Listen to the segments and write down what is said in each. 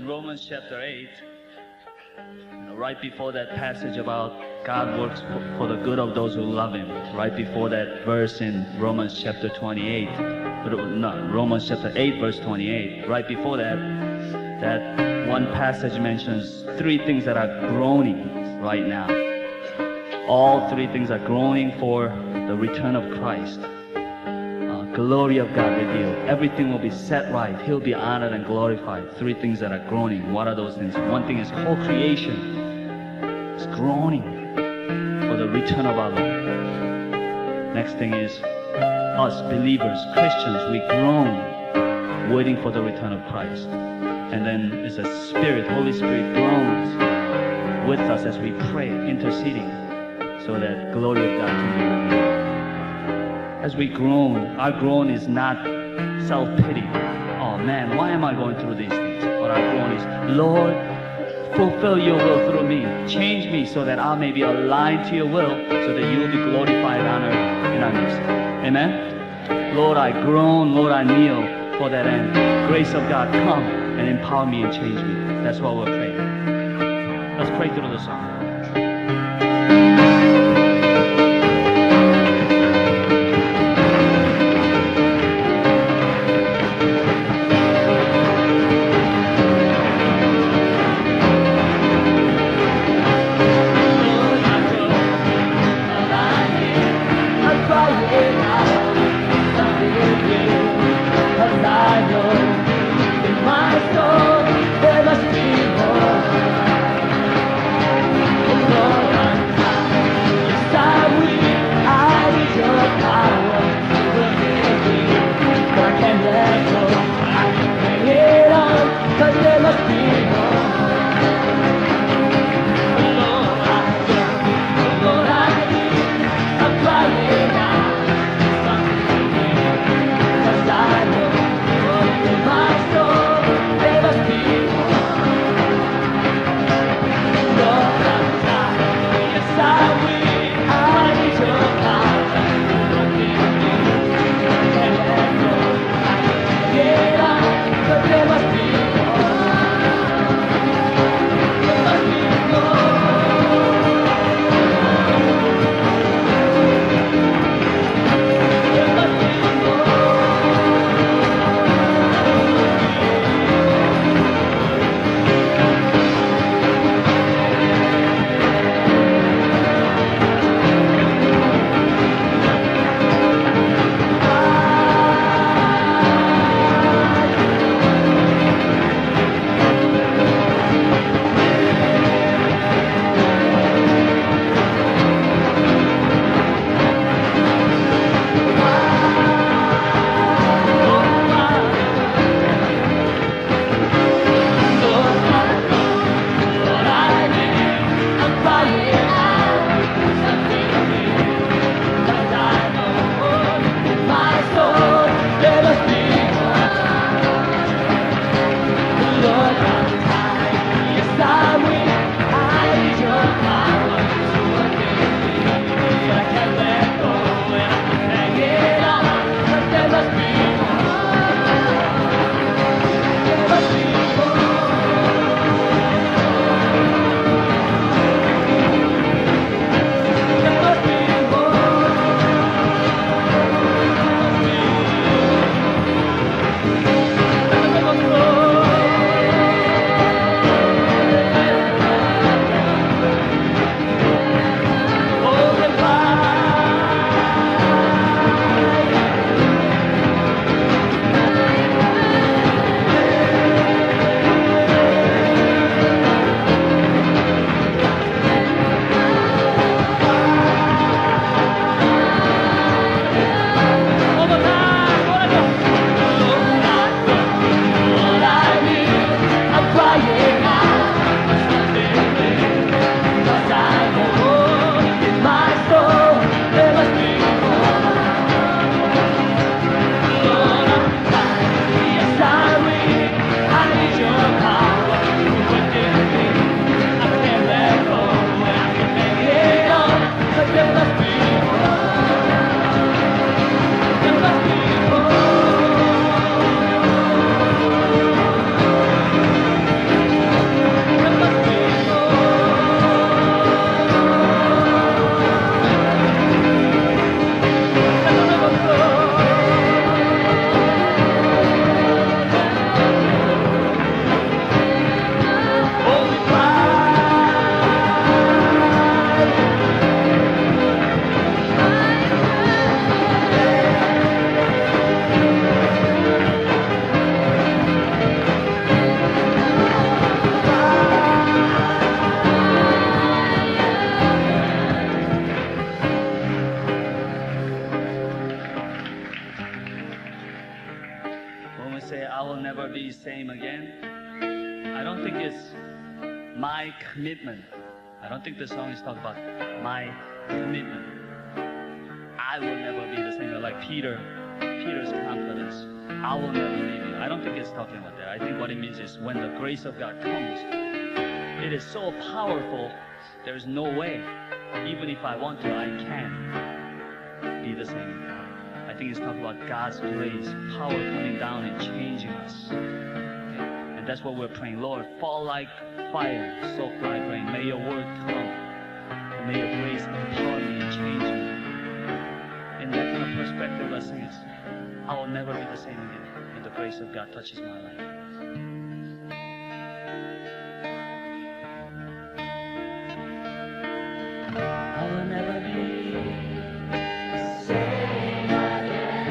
Romans chapter 8, right before that passage about God works for the good of those who love Him, right before that verse in Romans chapter 28, Romans chapter 8 verse 28, right before that, that one passage mentions three things that are groaning right now. All three things are groaning for the return of Christ. Glory of God revealed. Everything will be set right. He'll be honored and glorified. Three things that are groaning. What are those things? One thing is whole creation is groaning for the return of our Lord. Next thing is us believers, Christians, we groan waiting for the return of Christ. And then it's a Spirit, Holy Spirit groans with us as we pray, interceding so that glory of God can be revealed. As we groan, our groan is not self-pity. Oh man, why am I going through these things? But our groan is, Lord, fulfill your will through me. Change me so that I may be aligned to your will, so that you will be glorified on earth in our midst. Amen? Lord, I groan. Lord, I kneel for that end. Grace of God, come and empower me and change me. That's what we're praying. Let's pray through the song. There must be more. say, I will never be same again, I don't think it's my commitment. I don't think the song is talking about my commitment. I will never be the same, like Peter's confidence. I will never leave you. I don't think it's talking about that. I think what it means is when the grace of God comes, it is so powerful, there's no way, even if I want to, I can't be the same. I think it's talking about God's grace, power coming down and changing us. Okay? And that's what we're praying. Lord, fall like fire, soak like rain. May your word come. And may your grace empower me and change me. In that kind of perspective, let's sing it. I will never be the same again when the grace of God touches my life. I will never be the same again.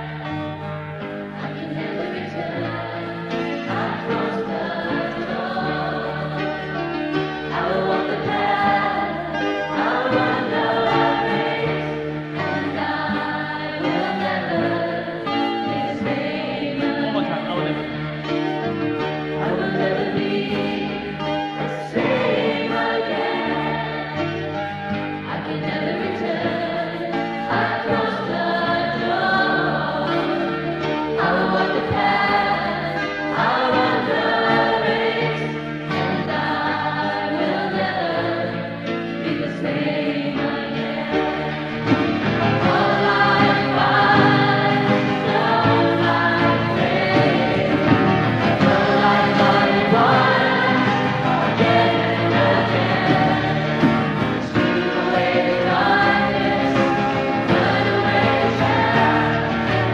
I can never return. I close the door. I will walk the path. I will run the race, and I will never be the same again. One more time. I will never be. I will never be the same again. I can never return. I close the door. I will walk the path. I will run the race, and I will never be the same again. All I find, so I pray. All I find, one again and again. Sweep away the darkness, burn away the shadow,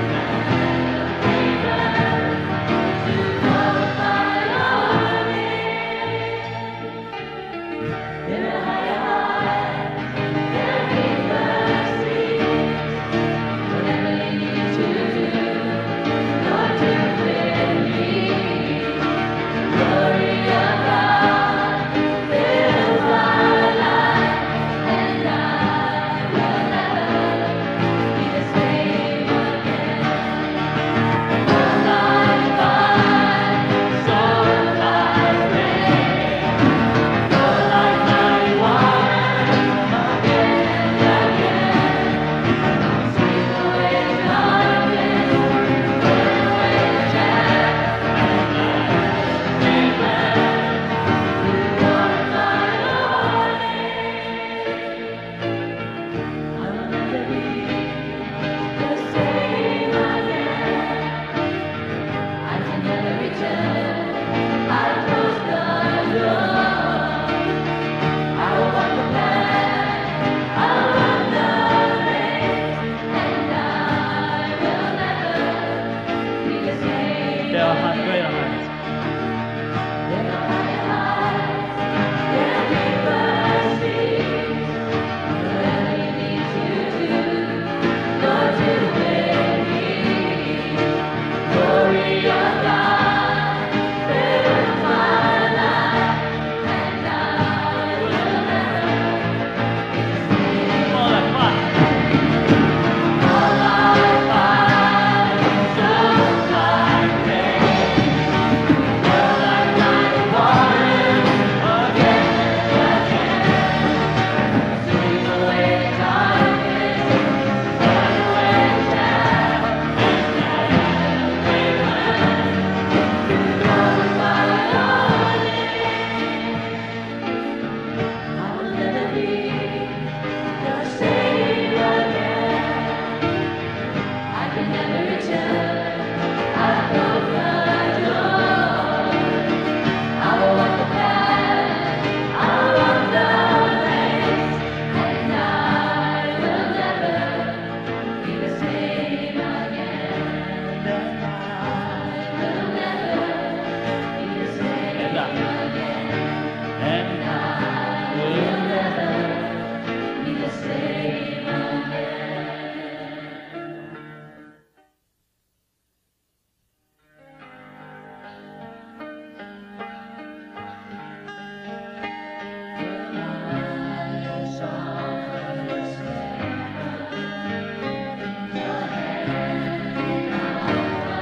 and to glorify your name. In a higher height, there be mercy. Whatever you need to do, Lord, do with me. Glory of God fills my life, and I will never be the same again. All I find, so I pray. All like mighty water, again and again. Sweep away the darkness, burn away the shadow, and I will glorify your name. I will never be the same again. I can never return. I close the door. I will walk the path. I will run the race, and I will never be the same. There are greater heights. There are higher heights. There be mercies. Whatever you need to do, Lord, do with me. Glory of God fills my life, and I will never be the same. All I find, so I pray. All like mighty water, again and again. Sweep away the darkness, burn away the shadow, and glorify your name. I will never be the same again. I can never return. I close the door. I will walk the path. I will run the race, and I will never be the same again. And I will never be the same again. And I will never be the same again. When I saw the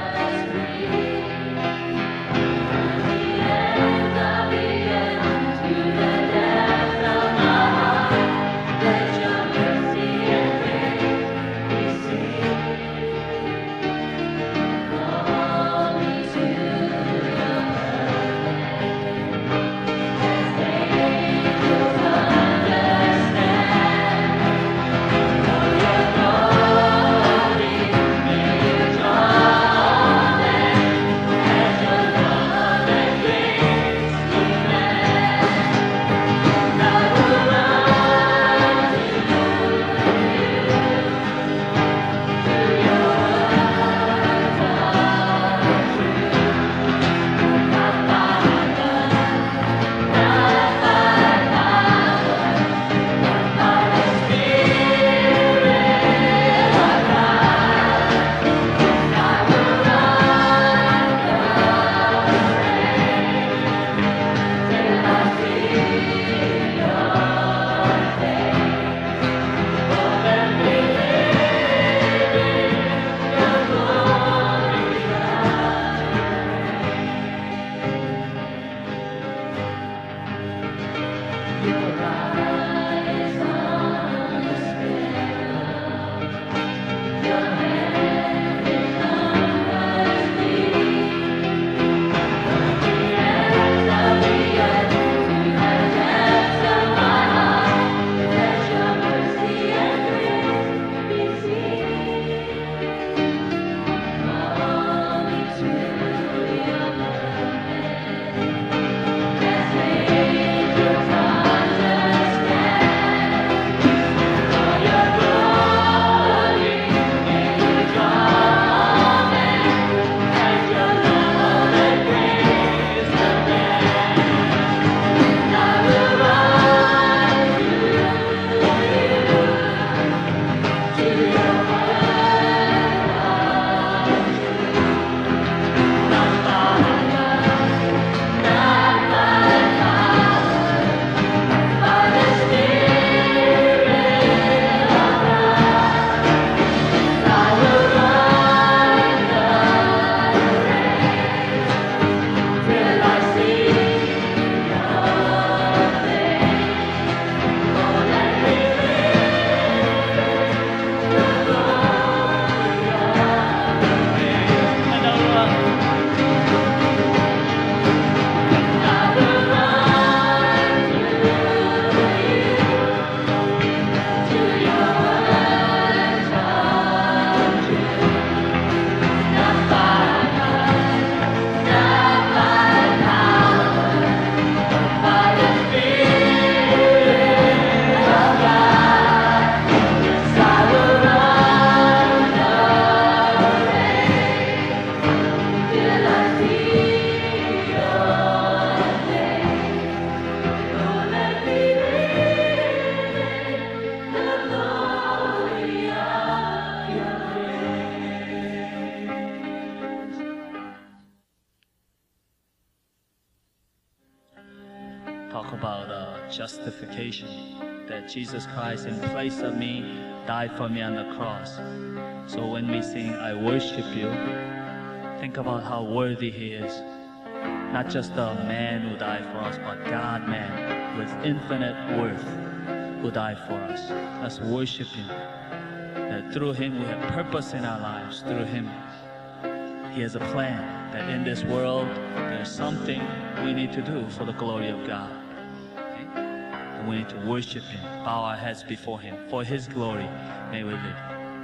talk about justification, that Jesus Christ in place of me died for me on the cross. So when we sing, I worship you, think about how worthy he is. Not just a man who died for us, but God-man with infinite worth who died for us. Let's worship him. That through him we have purpose in our lives. Through him, he has a plan. That in this world, there's something we need to do for the glory of God. Okay? And we need to worship him, bow our heads before him. For his glory, may we live.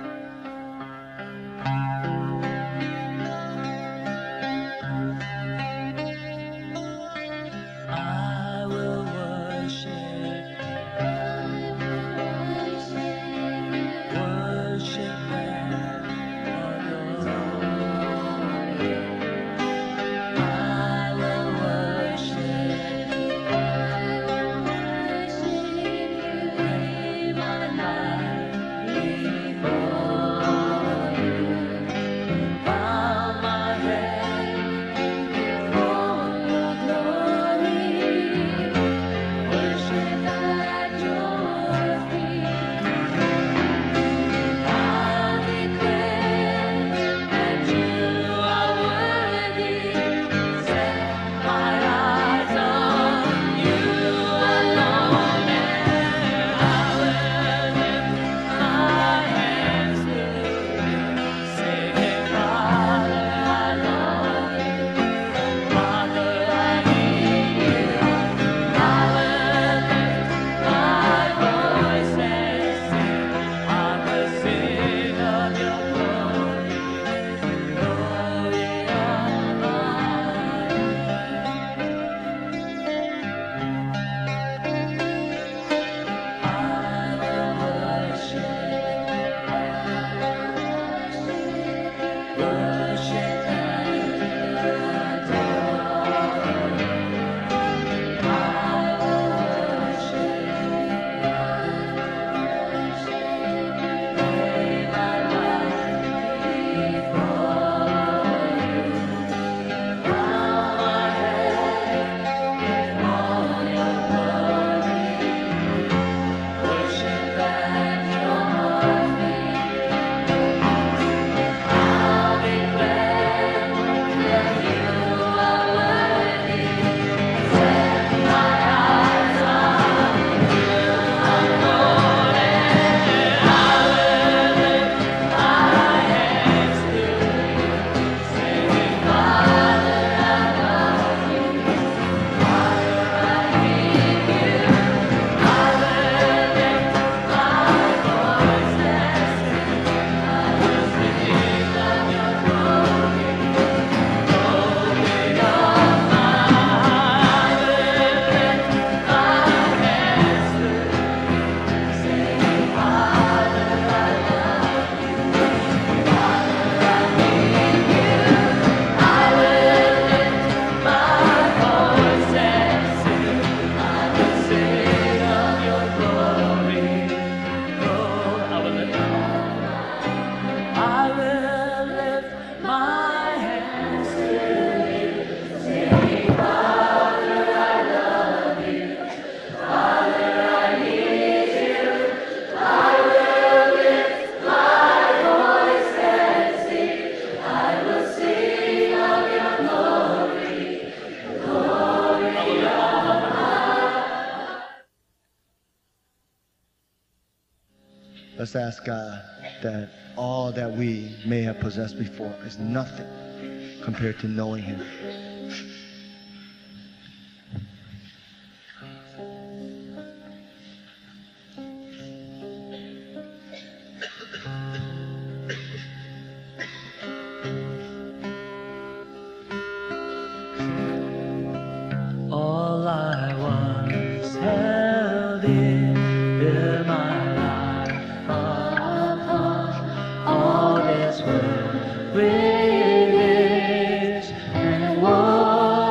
Let's ask God that all that we may have possessed before is nothing compared to knowing him. All I once held in my life upon all this world with and war.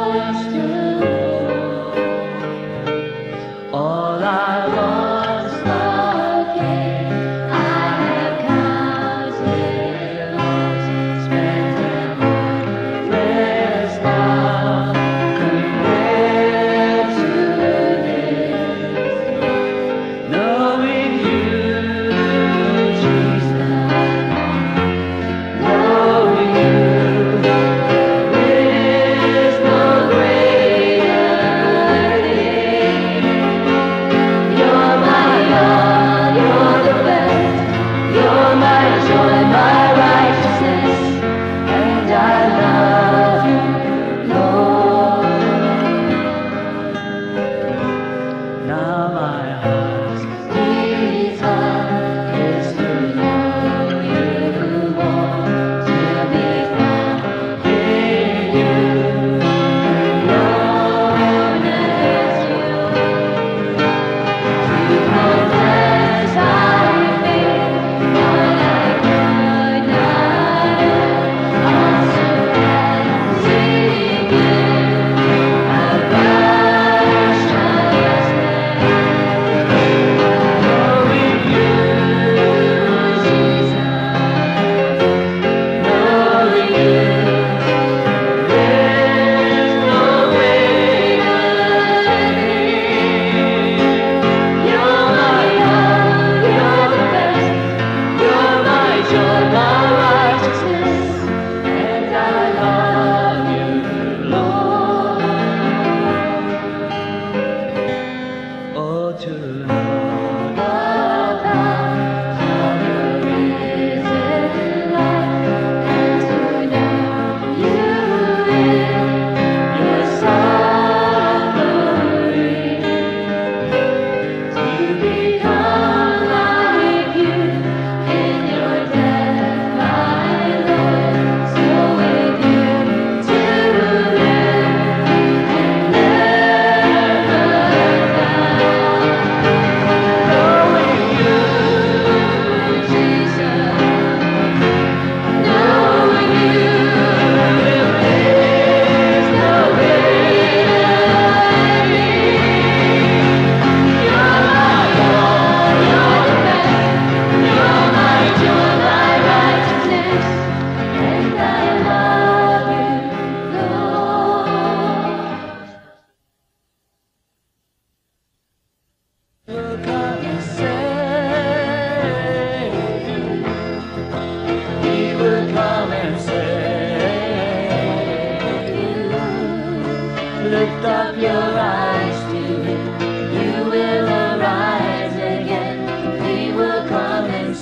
Lift up your eyes to Him. You will arise again. He will come and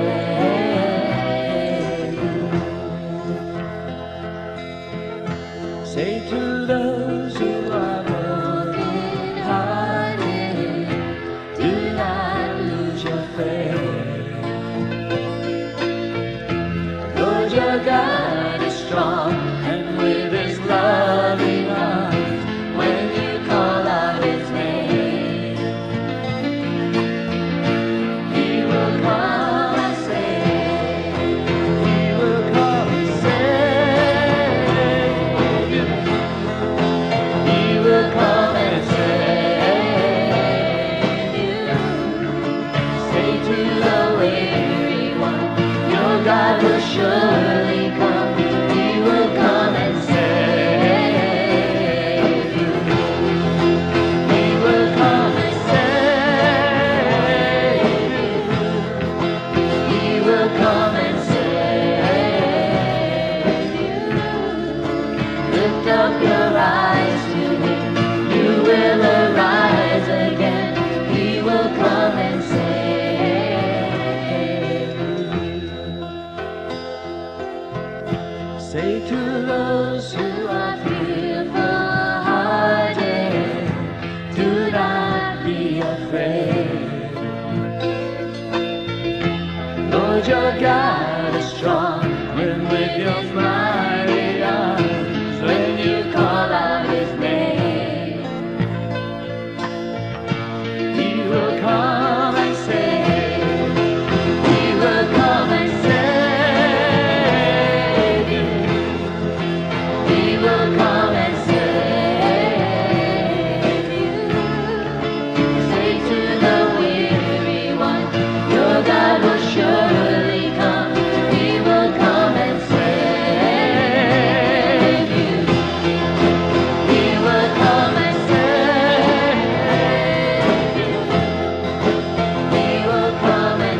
save you. Say to those who are broken hearted, do not lose your faith. Lord your God is strong, and with His loving arms, when you call out His name, He will come and save. He will come and save you. He will come and save you. Say to the weary one, your God will surely come. He will come and save you. He will come and save you. He will come and save you. Lift up your eyes to Him. You will arise again. He will come and save you. Say to those who are fearful-hearted, do not be afraid. Lord your God is strong, and with your mighty arms, when you call out His name, He will come and save. He will come and save you. He will come and save you. Say to the weary one, your God will surely come. He will come and save you. He will come and save you. He will come and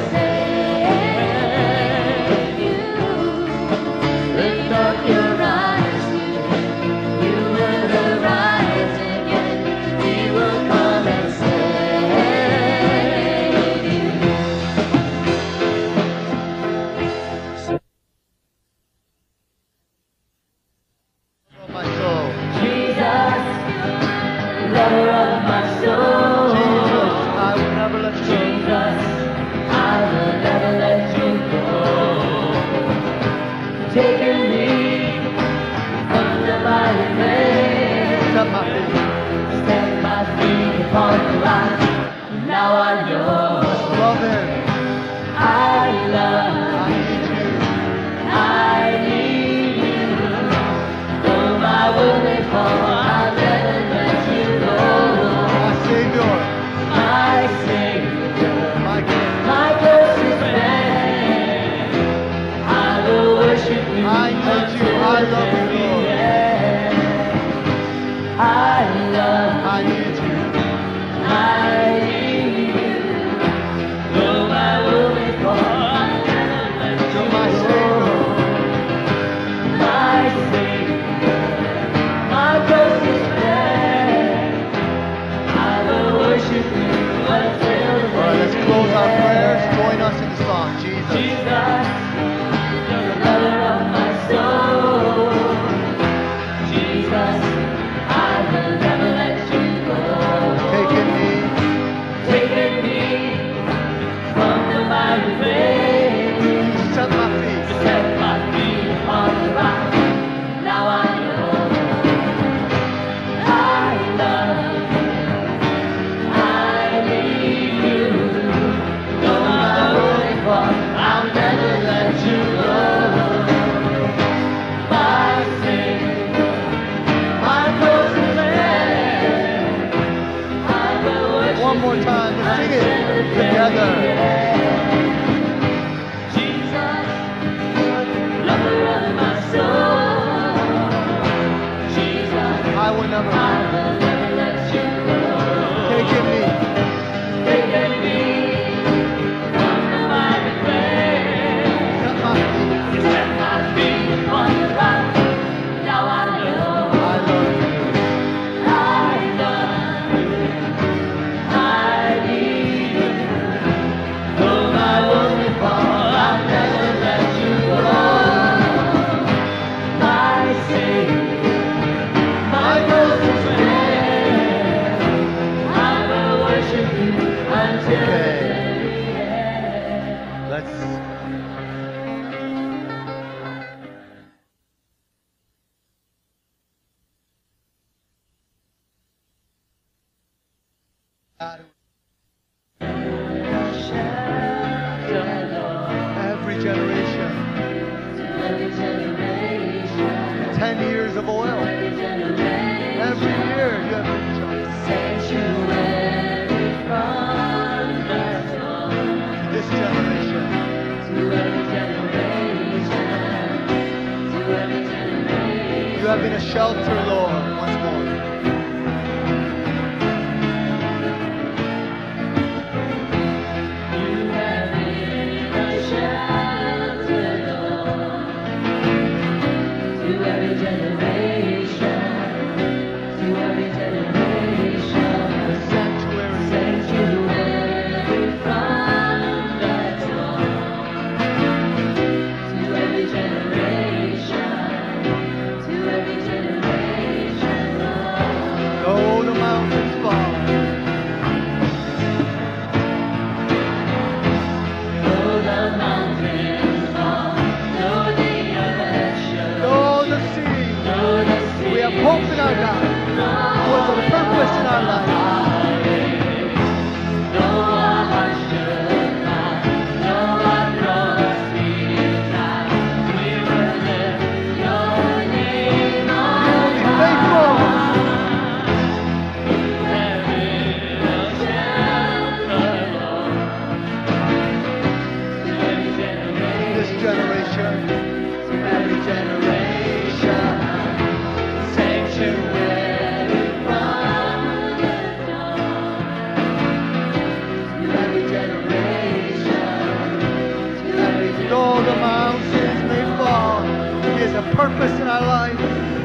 save you. Lift up your eyes to Him. You will arise again. He will come and save you. Oh, my soul. Jesus, lover of my soul. Jesus, I will never let you go. Jesus, I will never let you go. Taking me from the mighty way. Set my feet. Set my feet upon the rock. Now I know Love Him. I love. I need you. I need you. Though my will may fall, I'll never let you go. My Savior. My Savior, My King. my closest friend, I will worship you. I need you. I love you, Lord. I love. I need you. I need you. Though my will may fall, I'll never let you You're my go. Savior. My Savior, my closest friend, I will worship you until the All right, let's day close our ends. prayers. Join us in the song. Jesus. Jesus, you're the lover of my soul. Jesus, I will never let you go. Taking me. Taking me from the mighty way. You set my feet. Set my feet upon the rock. Now I know I love you. I need you. Though my will may fall, I'll never let you go. My Savior, my closest friend, I will worship One more time. Let's sing it together. Jesus, lover of my soul. Jesus, I will never. I will never let you go. Taking me. Taking me from the mighty way. Set my feet. You set my feet upon the rock. Now I know I love you. I God, shelter, Lord, every generation, to every generation, 10 years of oil. every generation, Every year you have been chosen. sanctuary from the throne, This generation, to every generation, to every generation. you have been a shelter, Lord, once more. You have been a shelter, Lord, to every generation, to every generation, Sanctuary. sanctuary from the throne, to every generation, to every generation, Lord. Though the mountains fall, Though the mountains fall, though the earth shakes, though the sea, though the we have hope in our God. Who has a purpose in our life. though our hearts should cry, though our throats feel dry, we will lift your name on Be faithful. This generation, Every generation, sanctuary from the dawn. To every generation, to every though the mountains may fall, He has a purpose in our life.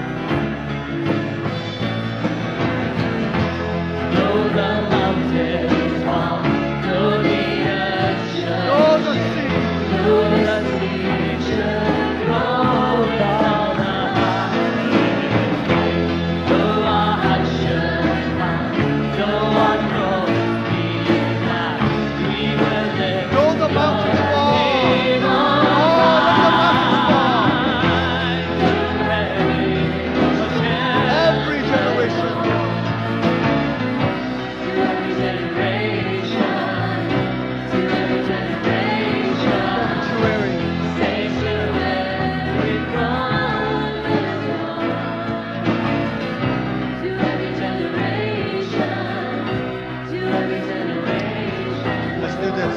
though the mountains fall, though the earth shakes, Though the sea, though the sea should roll down the though our hearts should pound, though our throats beat high, we will lift though the mountains fall, name on every generation, sanctuary. Let's do this.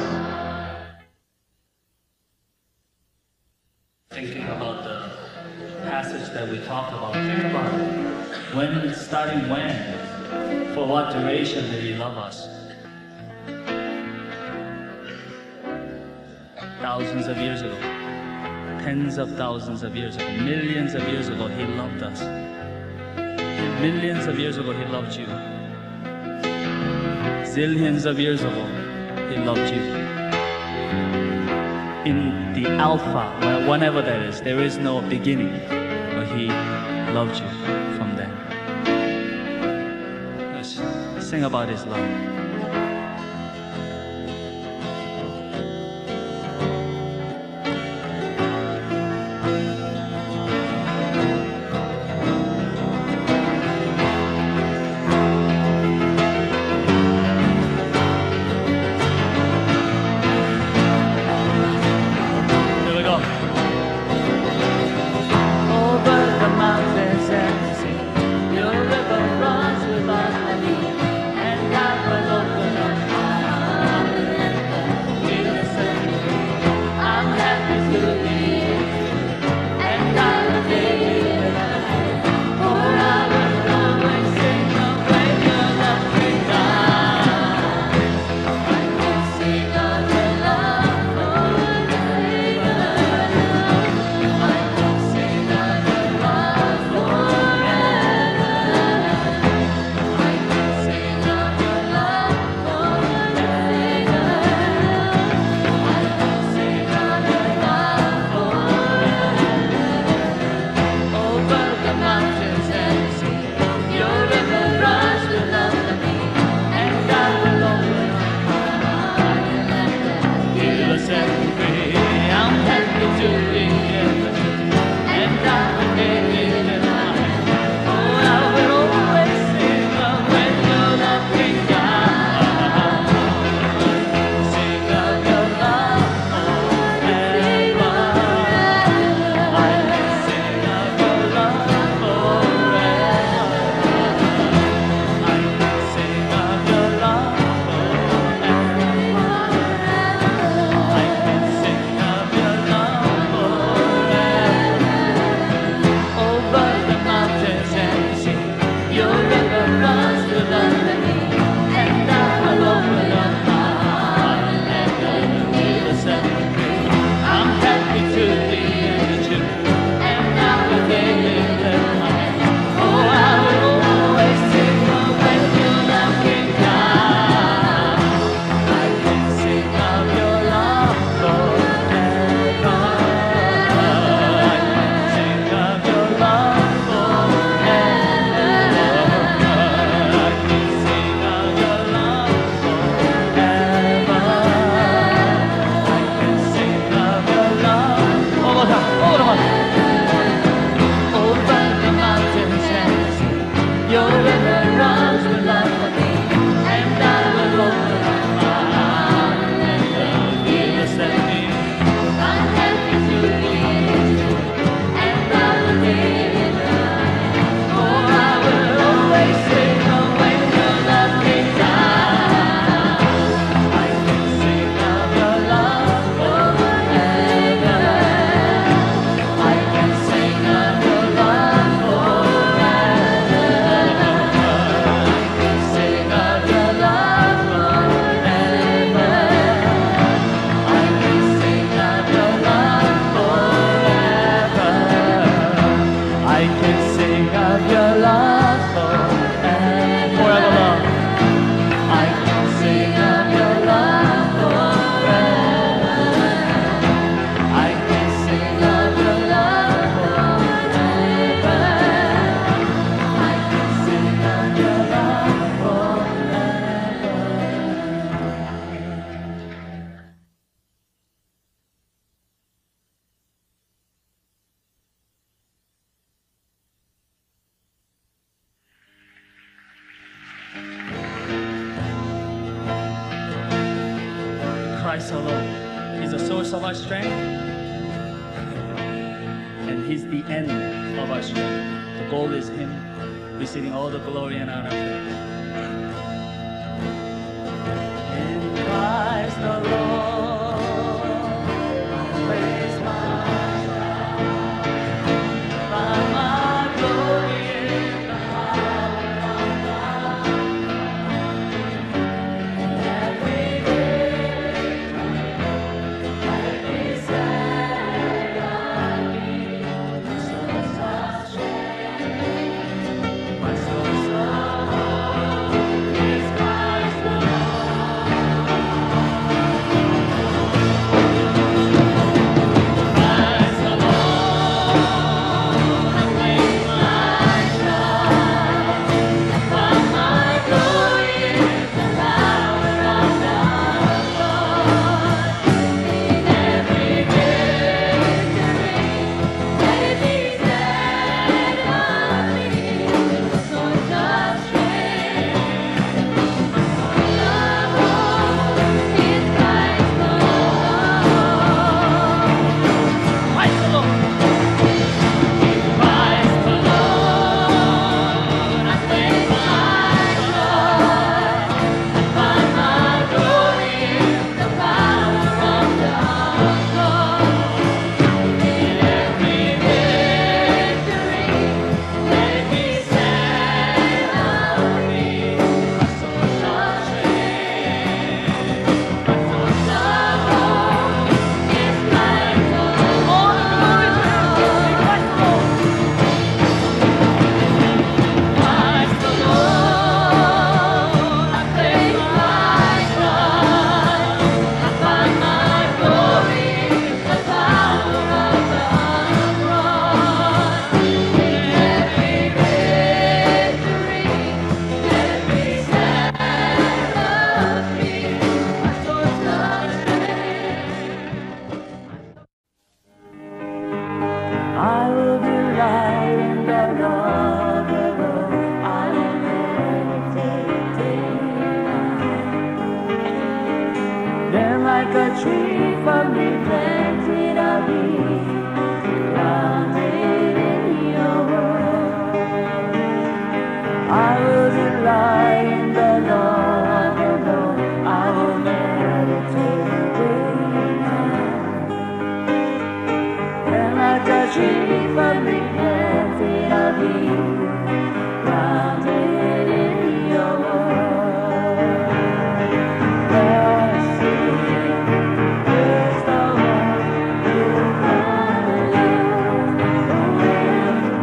Thinking about the passage that we talked about, think about it. When, starting when? For what duration did He love us? Thousands of years ago, tens of thousands of years ago, millions of years ago, He loved us. Millions of years ago, He loved you. Zillions of years ago, He loved you. In the Alpha, whenever that is, there is no beginning, but He loved you from then. Let's sing about His love. Here we go. Over the mountains and sea, your river runs without honey, and God alone can sing of your love forever. Forever love. I can sing of your love forever. I can sing of your love forever. I can sing of your love forever. Christ alone is the source of our strength, and He's the end of our strength. The goal is Him receiving all the glory and honor. In Christ alone, I place my trust. Find my glory in the power of God. Every day, every second, my soul's of strength, my soul's of hope is Christ Christ alone, I place my trust. Find my glory in the power of God. In every victory, let it be said of me, the source of strength, my source of hope is Christ alone. Christ alone. Christ alone, I place my trust. Find my glory in the power of God. In every victory, let it be said of me, my source of strength, my source of hope is Christ alone. All the glory to Him, Christ alone. Christ alone, I place my trust. I find my glory in the power of the cross. In every victory, let it be said of me, my source of strength. I will delight in the Lord alone. I will meditate day and night. Then like a tree firmly planted, I'll be grounded in your word. I will delight in the Lord alone. I will meditate day and night. And like a tree firmly planted, I'll be grounded in your word. Blessed is the one who follows the way.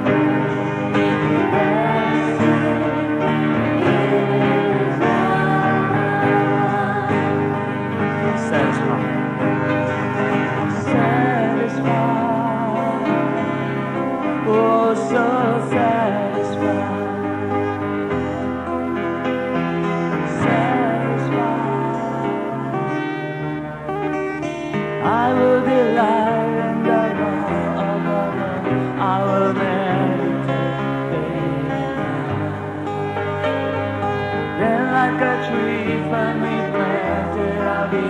Blessed is the one satisfied. Oh, so satisfied. I will delight in the Lord. I will meditate. Then like a tree firmly planted, I'll be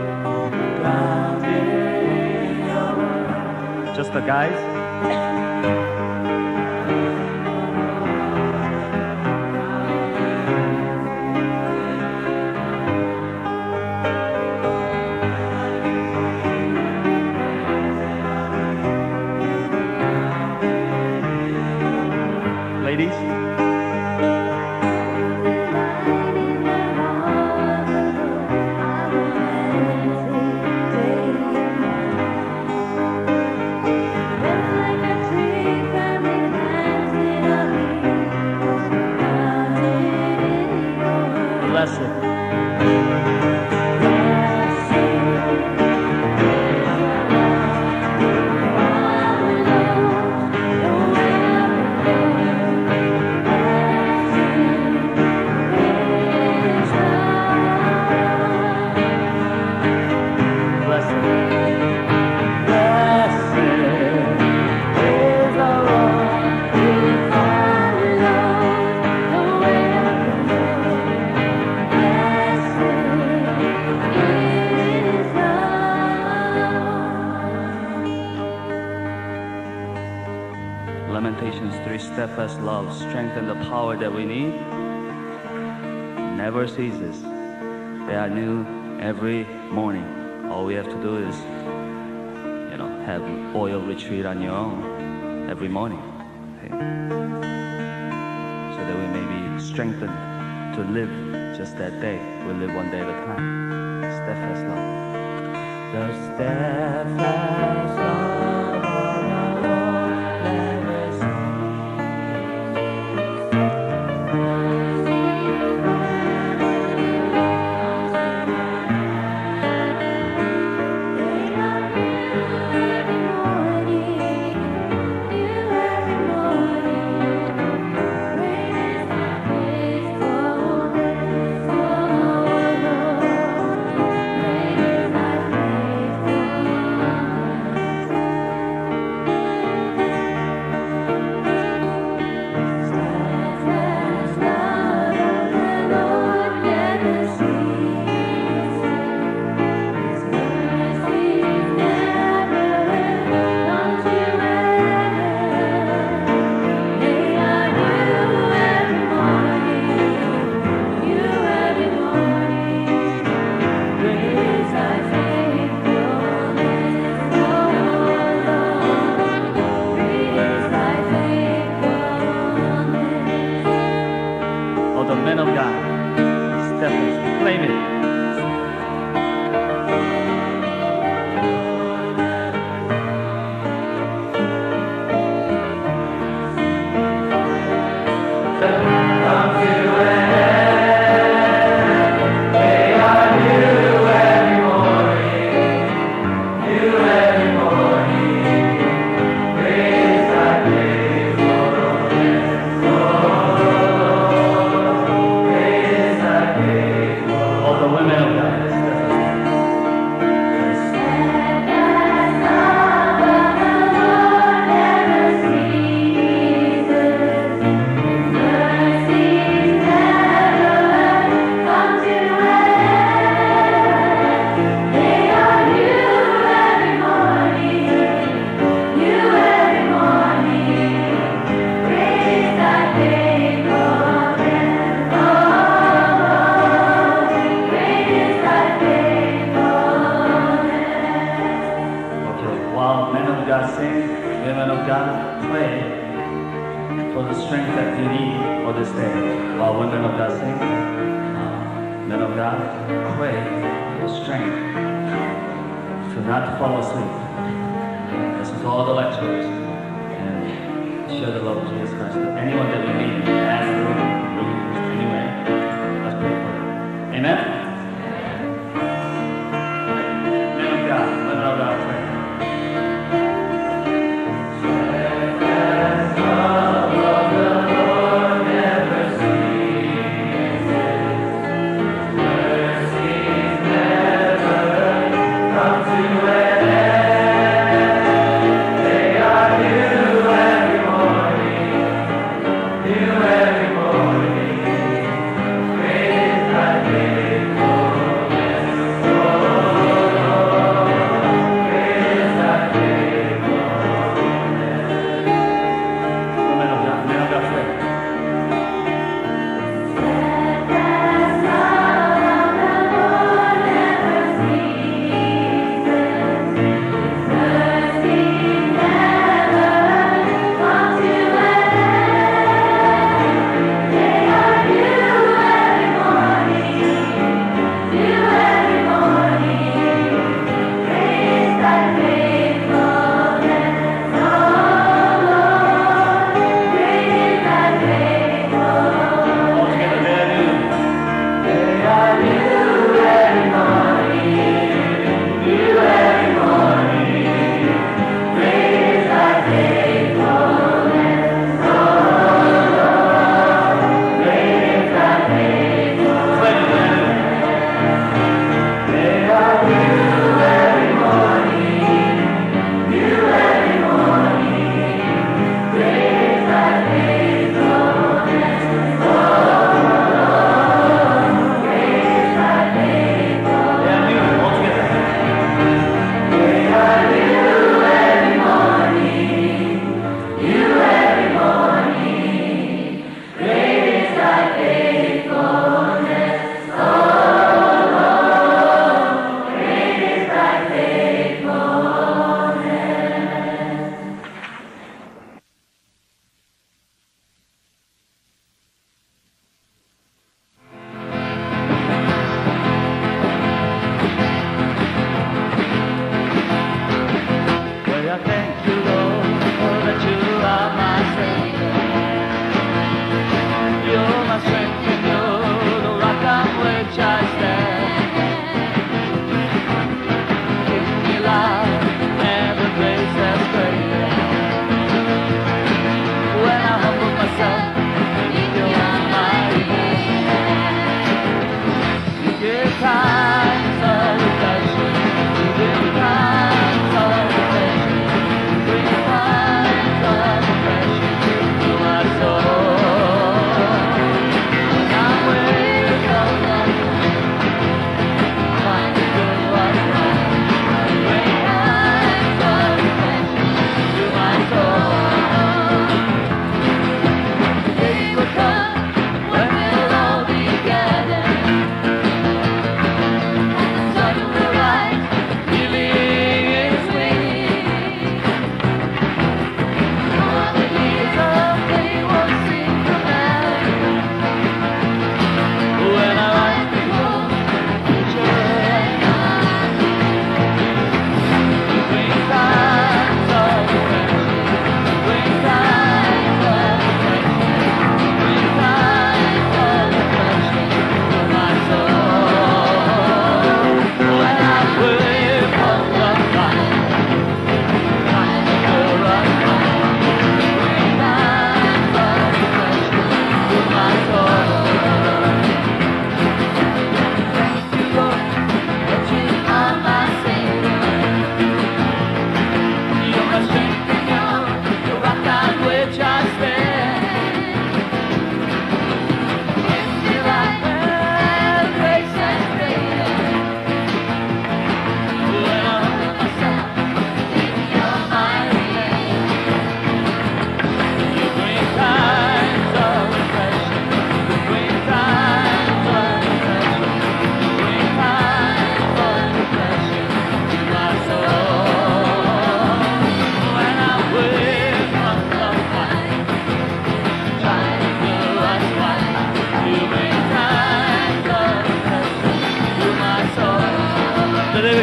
grounded in your word. Just the guys? Ladies? Like a tree firmly planted. ministry, steadfast love, strength, and the power that we need never ceases. They are new every morning. All we have to do is, have oil retreat on your own every morning. Okay? So that we may be strengthened to live just that day. We live one day at a time. Steadfast love. The steadfast love of the Lord never you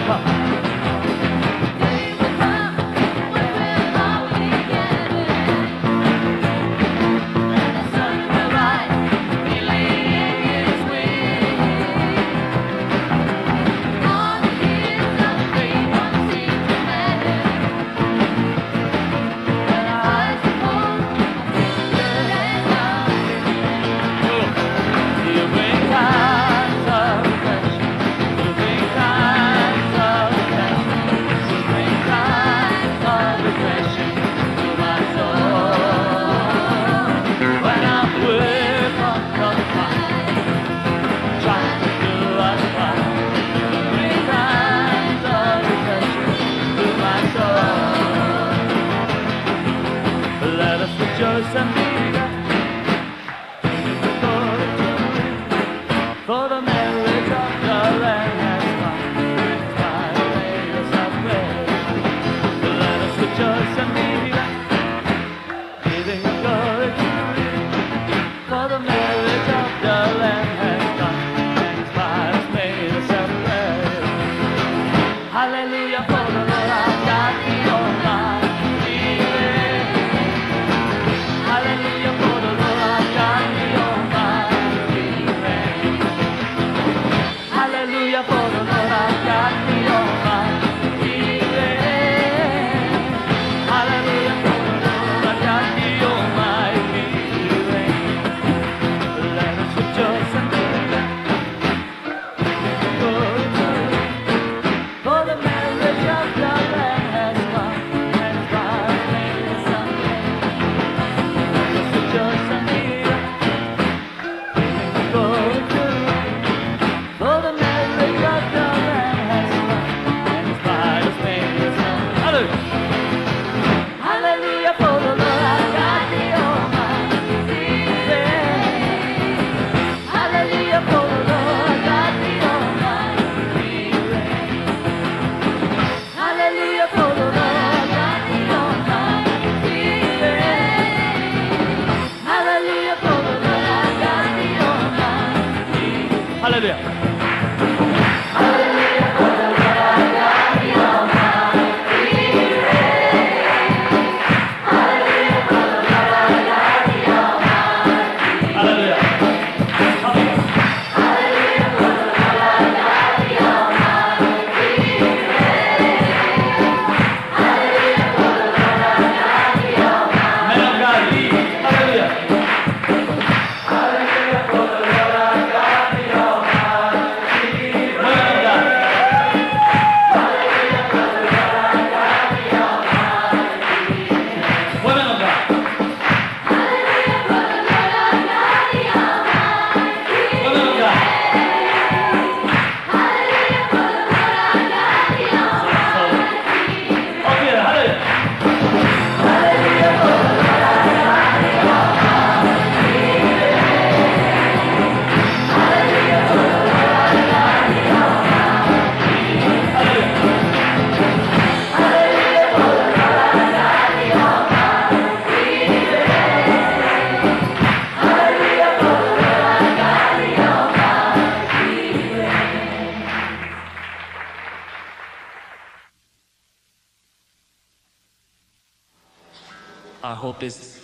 Our hope is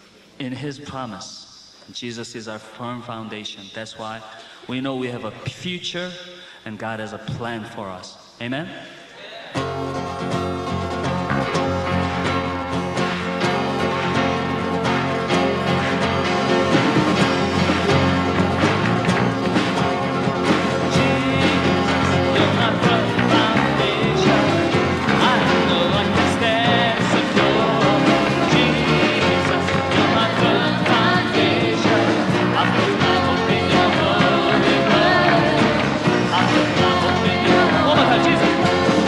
in His promise. Jesus is our firm foundation. That's why we know we have a future and God has a plan for us. Amen? One more time, Jesus.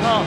call.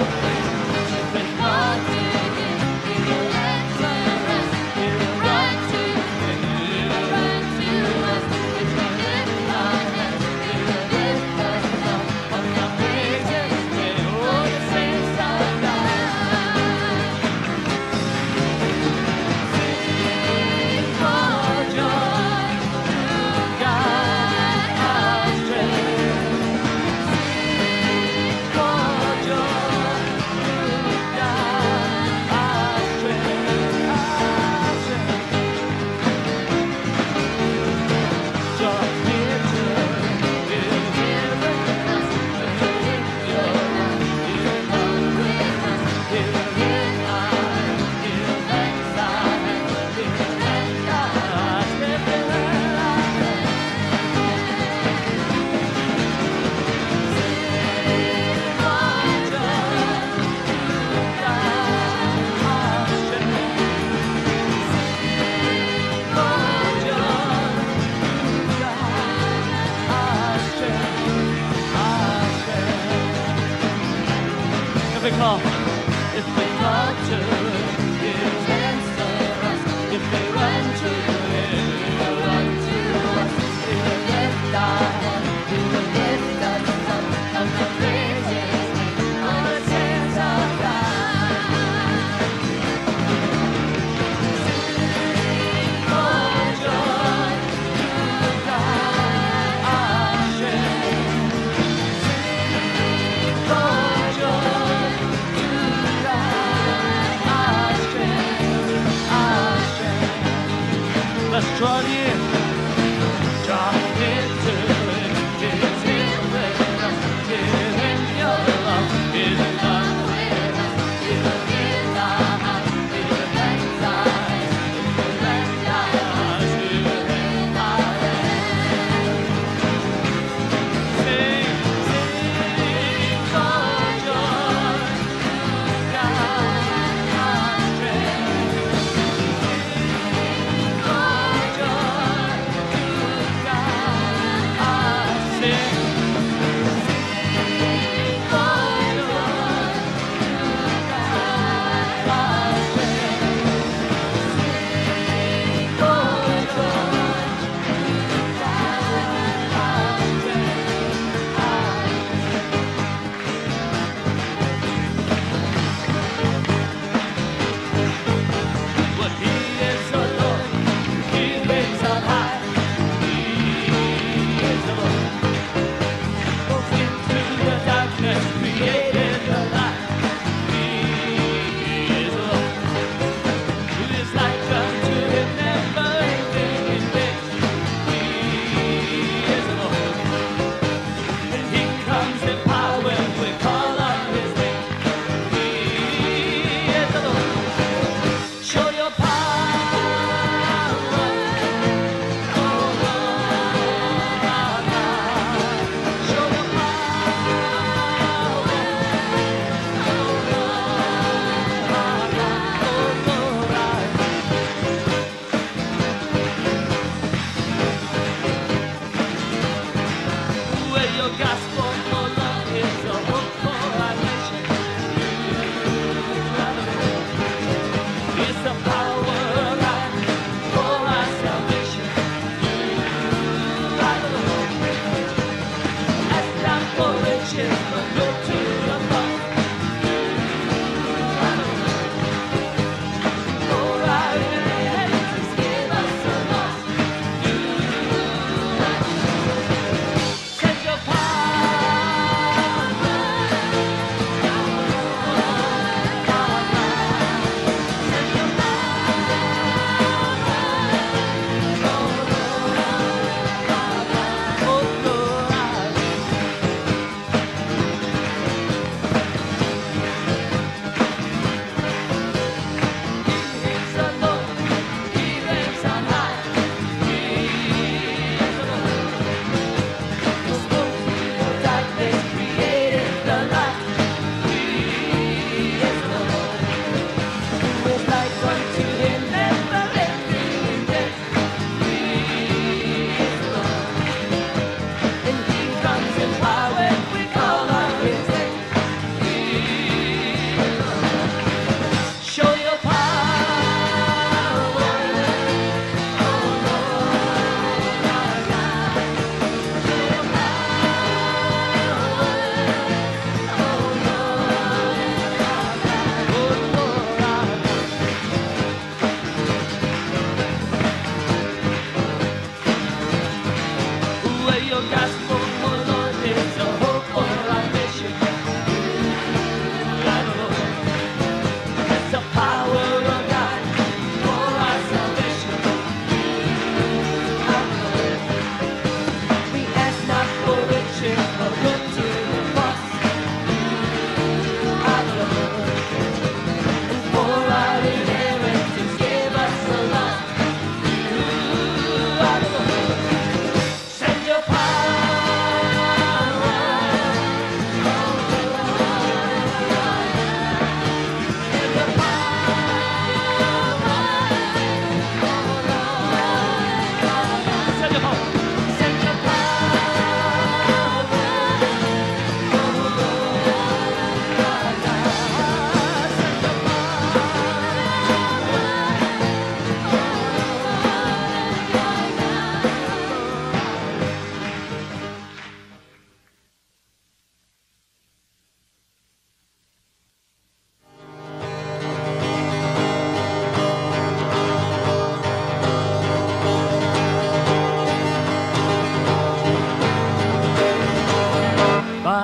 If we call to His answer, if we run to Him, He will run to us. He will lift our head, He will lift us up from the praises on the sands of God. Sing for joy to God our strength. Sing for joy to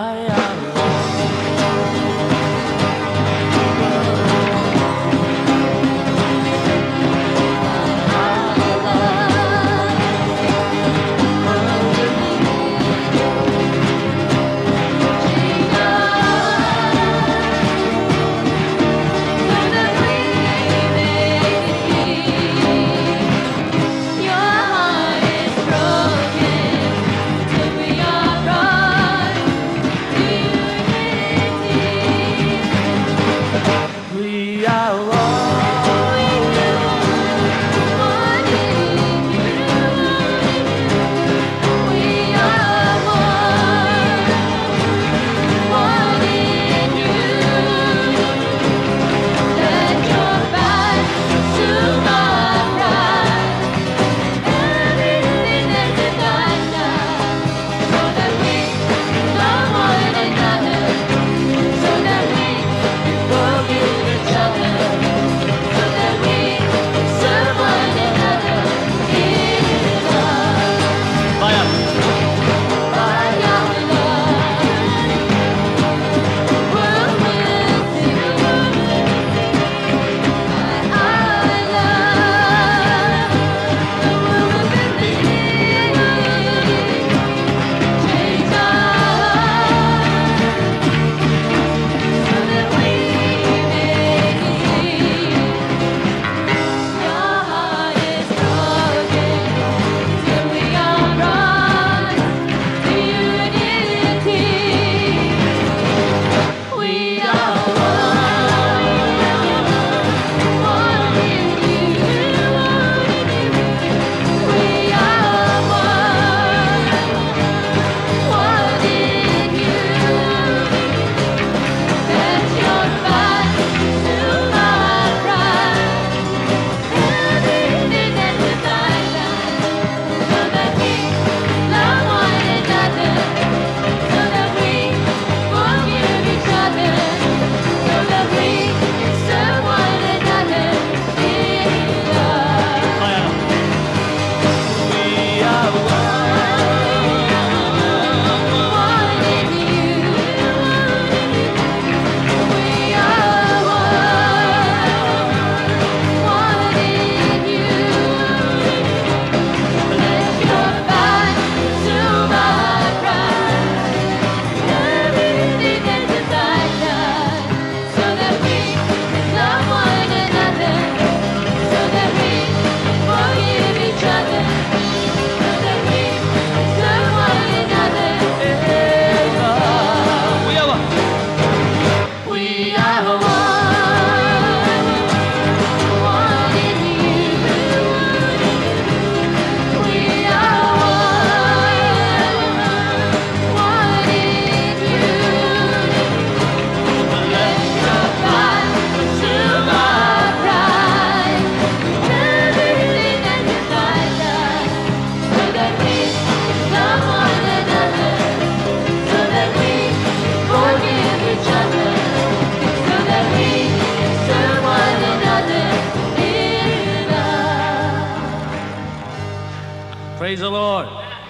by our love. We are Praise the Lord.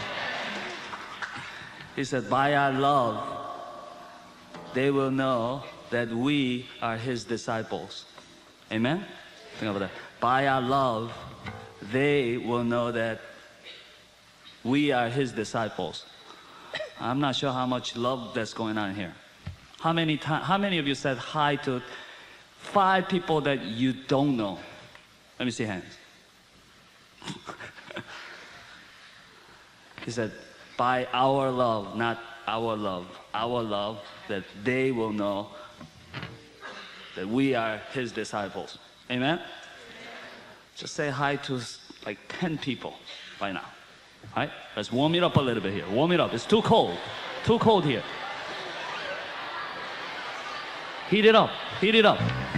He said, by our love, they will know that we are His disciples. Amen? Think about that. By our love, they will know that we are His disciples. I'm not sure how much love that's going on here. How many of you said hi to 5 people that you don't know? Let me see hands. He said, by our love, not our love, that they will know that we are His disciples. Amen? Just say hi to like 10 people right now. All right? Let's warm it up a little bit here. Warm it up. It's too cold. Too cold here. Heat it up. Heat it up.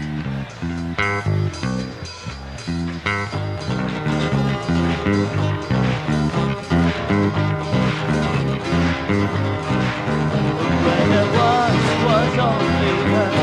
When there was only her.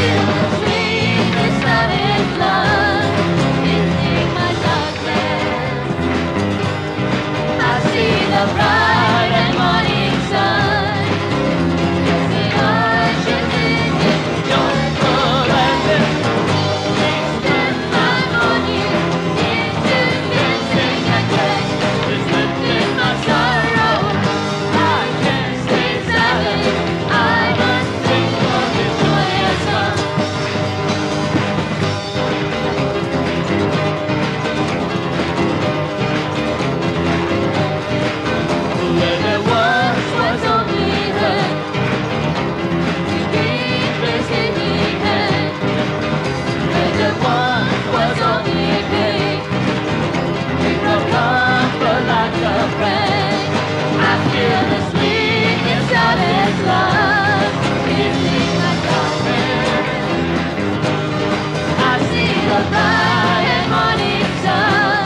feel the sweetness of His love in my darkness. I see the bright and morning sun. The ocean is joyful and extend my morning into dancing again. It's lifting my sorrow. I can't stay silent. I must sing for His joyous love. Where there was only hurt, He gave His healing hand. Where there was only pain, He brought comfort like a friend. I feel the sweetness of His love in my darkness. I see the bright and morning sun.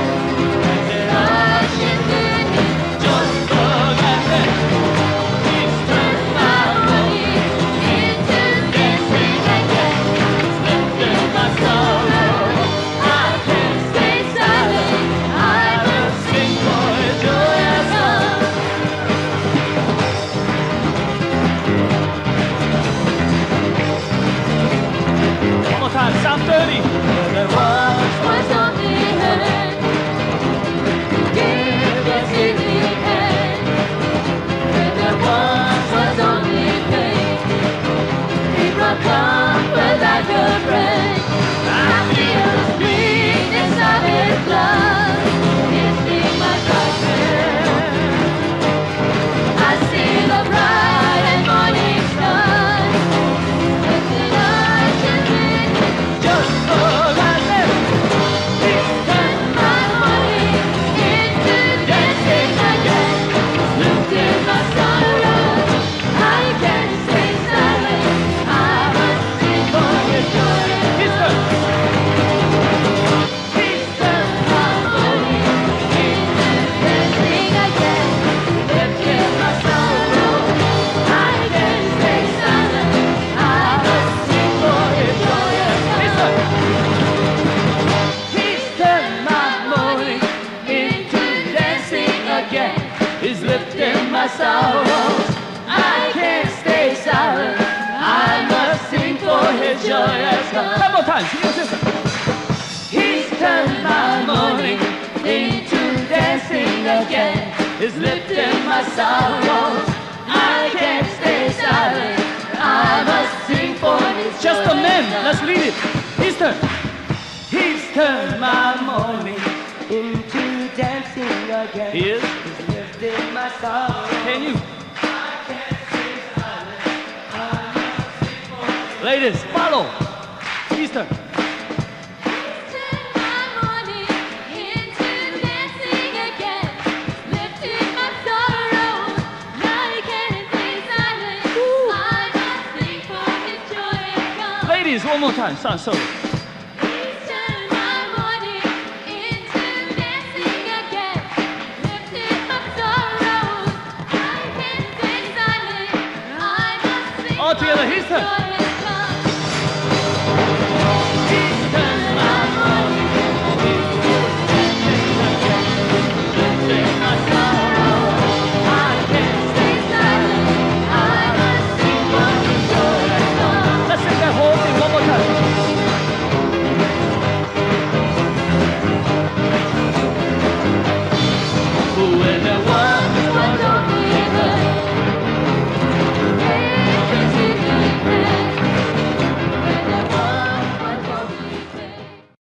Ocean in His joyful advent. He's turned my morning into dancing again. He's lifted my sorrow. I can't stay silent. I must sing for His joyous love. One more time, Psalm 30. There was only hurt. He gave His healing hand. Where there was only pain, He brought comfort like a friend. I feel the sweetness of His love in my darkness. I see the bright and morning sun. Lifted ocean in His joyful advent. He's turned my morning into dancing again. Lifted my sorrow. I can't stay silent. I must sing for His joyous He's love. done. He's turned my morning into dancing again. Lifted my sorrow. I can't stay silent. I must sing for His joyous He's love. done. He's turned my morning into dancing again. He's lifting my sorrows. I can't stay silent. I must sing for His joyous love. One more time. Sing it, sister. He's turned my morning into dancing again. He's lifting my sorrows. I can't stay silent. I must sing for His Just a joyous man. love. Let's read it. His turn. He's turned my morning into dancing again. He is. He's lifted my sorrow. Can you? Ladies, follow. His turn. Turned my morning into dancing again. Lifted my sorrow. Now I can't stay silent. I must sing for His joyous love. Ladies, one more time. Sound solo. He's turned my morning into dancing again. Lifted my sorrow. I can't stay silent. I must sing All together, for his His turn. joyous